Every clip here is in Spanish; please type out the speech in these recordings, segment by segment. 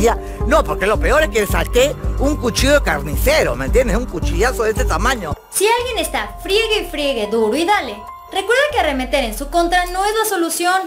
Ya, no, porque lo peor es que saqué un cuchillo de carnicero, ¿me entiendes? Un cuchillazo de este tamaño. Si alguien está friegue y friegue duro y dale, recuerda que arremeter en su contra no es la solución.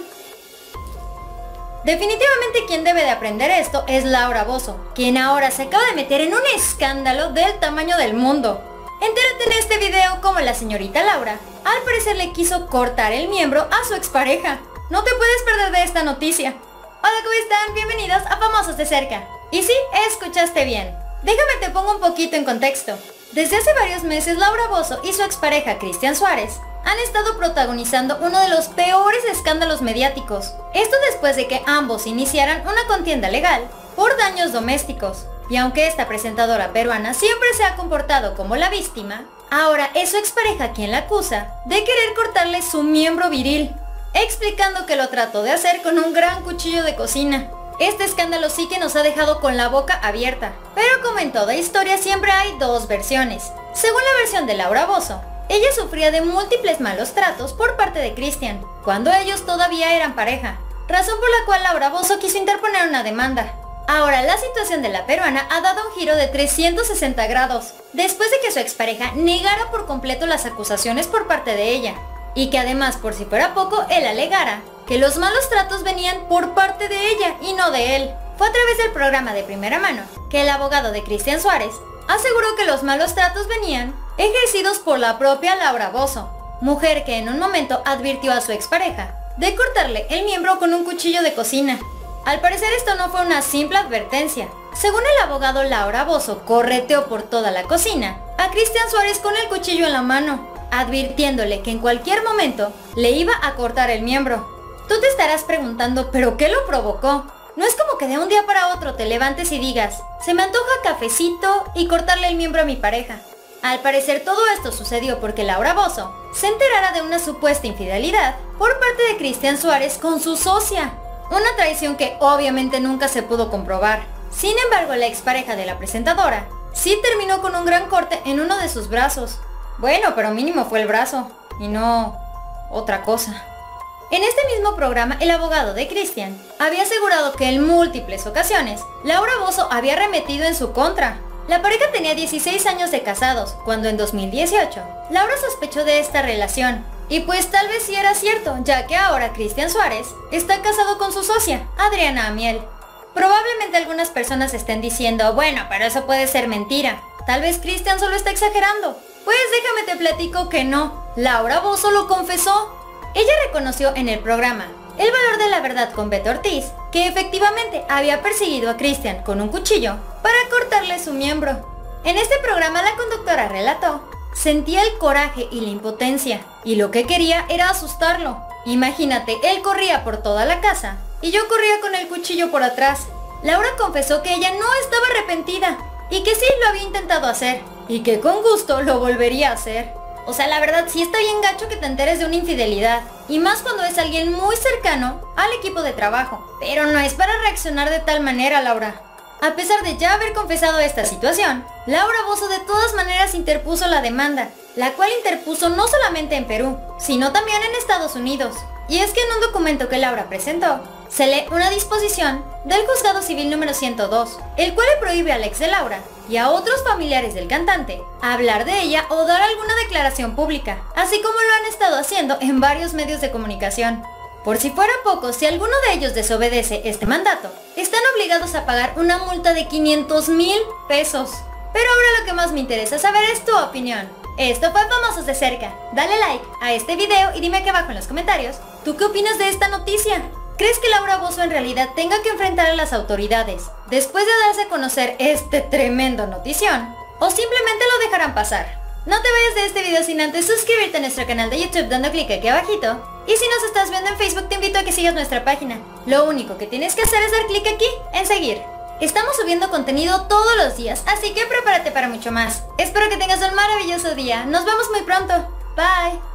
Definitivamente quien debe de aprender esto es Laura Bozzo, quien ahora se acaba de meter en un escándalo del tamaño del mundo. Entérate en este video cómo la señorita Laura, al parecer le quiso cortar el miembro a su expareja. No te puedes perder de esta noticia. Hola, ¿cómo están? Bienvenidos a Famosos de Cerca. Y sí, escuchaste bien. Déjame te pongo un poquito en contexto. Desde hace varios meses, Laura Bozzo y su expareja Cristian Suárez han estado protagonizando uno de los peores escándalos mediáticos. Esto después de que ambos iniciaran una contienda legal por daños domésticos. Y aunque esta presentadora peruana siempre se ha comportado como la víctima, ahora es su expareja quien la acusa de querer cortarle su miembro viril, explicando que lo trató de hacer con un gran cuchillo de cocina. Este escándalo sí que nos ha dejado con la boca abierta, pero como en toda historia siempre hay dos versiones. Según la versión de Laura Bozzo, ella sufría de múltiples malos tratos por parte de Cristian, cuando ellos todavía eran pareja, razón por la cual Laura Bozzo quiso interponer una demanda. Ahora la situación de la peruana ha dado un giro de 360 grados, después de que su expareja negara por completo las acusaciones por parte de ella, y que además, por si fuera poco, él alegara que los malos tratos venían por parte de ella y no de él. Fue a través del programa de Primera Mano que el abogado de Cristian Suárez aseguró que los malos tratos venían ejercidos por la propia Laura Bozzo, mujer que en un momento advirtió a su expareja de cortarle el miembro con un cuchillo de cocina. Al parecer esto no fue una simple advertencia. Según el abogado, Laura Bozzo correteó por toda la cocina a Cristian Suárez con el cuchillo en la mano, advirtiéndole que en cualquier momento le iba a cortar el miembro. Tú te estarás preguntando, ¿pero qué lo provocó? No es como que de un día para otro te levantes y digas, se me antoja cafecito y cortarle el miembro a mi pareja. Al parecer todo esto sucedió porque Laura Bozzo se enterara de una supuesta infidelidad por parte de Cristian Suárez con su socia. Una traición que obviamente nunca se pudo comprobar. Sin embargo, la expareja de la presentadora sí terminó con un gran corte en uno de sus brazos. Bueno, pero mínimo fue el brazo, y no otra cosa. En este mismo programa, el abogado de Cristian había asegurado que en múltiples ocasiones, Laura Bozzo había arremetido en su contra. La pareja tenía 16 años de casados, cuando en 2018, Laura sospechó de esta relación. Y pues tal vez sí era cierto, ya que ahora Cristian Suárez está casado con su socia, Adriana Amiel. Probablemente algunas personas estén diciendo, bueno, pero eso puede ser mentira. Tal vez Cristian solo está exagerando. Pues déjame te platico que no. Laura Bozzo lo confesó. Ella reconoció en el programa El Valor de la Verdad con Beto Ortiz que efectivamente había perseguido a Cristian con un cuchillo para cortarle su miembro. En este programa la conductora relató, sentía el coraje y la impotencia, y lo que quería era asustarlo. Imagínate, él corría por toda la casa y yo corría con el cuchillo por atrás. Laura confesó que ella no estaba arrepentida y que sí lo había intentado hacer y que con gusto lo volvería a hacer. O sea, la verdad sí está bien gacho que te enteres de una infidelidad, y más cuando es alguien muy cercano al equipo de trabajo. Pero no es para reaccionar de tal manera, Laura. A pesar de ya haber confesado esta situación, Laura Bozzo de todas maneras interpuso la demanda, la cual interpuso no solamente en Perú, sino también en Estados Unidos. Y es que en un documento que Laura presentó, se lee una disposición del Juzgado Civil número 102, el cual le prohíbe al ex de Laura y a otros familiares del cantante hablar de ella o dar alguna declaración pública, así como lo han estado haciendo en varios medios de comunicación. Por si fuera poco, si alguno de ellos desobedece este mandato, están obligados a pagar una multa de 500,000 pesos. Pero ahora lo que más me interesa saber es tu opinión. Esto fue Famosos de Cerca. Dale like a este video y dime aquí abajo en los comentarios, ¿tú qué opinas de esta noticia? ¿Crees que Laura Bozzo en realidad tenga que enfrentar a las autoridades después de darse a conocer este tremendo notición? ¿O simplemente lo dejarán pasar? No te vayas de este video sin antes suscribirte a nuestro canal de YouTube dando clic aquí abajito. Y si nos estás viendo en Facebook te invito a que sigas nuestra página. Lo único que tienes que hacer es dar clic aquí en seguir. Estamos subiendo contenido todos los días, así que prepárate para mucho más. Espero que tengas un maravilloso día. Nos vemos muy pronto. Bye.